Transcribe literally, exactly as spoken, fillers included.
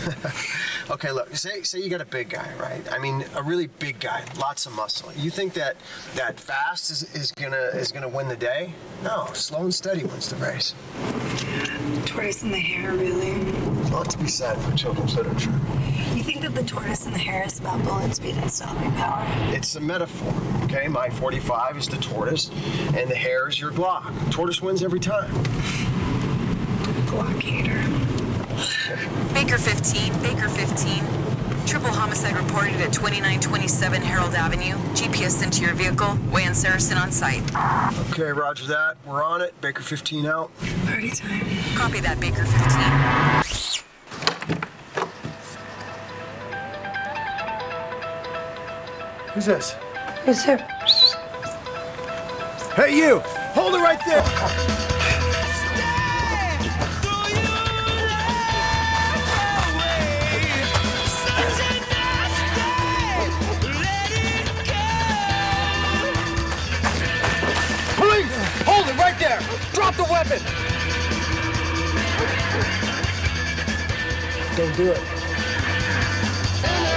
Okay, look, say say you got a big guy, right? I mean, a really big guy, lots of muscle. You think that that fast is, is gonna is gonna win the day? No, slow and steady wins the race. Tortoise and the hare, really? Not to be said for children's literature. You think that the tortoise and the hare is about bullet speed and stopping power? It's a metaphor, okay? My forty-five is the tortoise, and the hare is your Glock. Tortoise wins every time. Glock hater. Baker fifteen, Baker fifteen. Triple homicide reported at twenty-nine twenty-seven Harold Avenue. G P S sent to your vehicle. Way and Saracen on site. Okay, roger that. We're on it. Baker fifteen out. Party time. Copy that, Baker fifteen. Who's this? Who's who? Hey, you! Hold it right there! Police! Hold it right there! Drop the weapon! Don't do it.